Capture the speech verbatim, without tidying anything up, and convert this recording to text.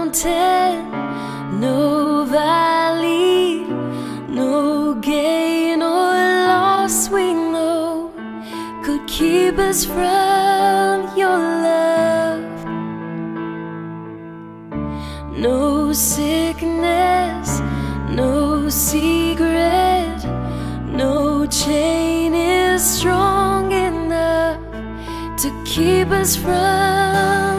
mountain, no valley, no gain or loss we know could keep us from your love. No sickness, no secret, no chain is strong enough to keep us from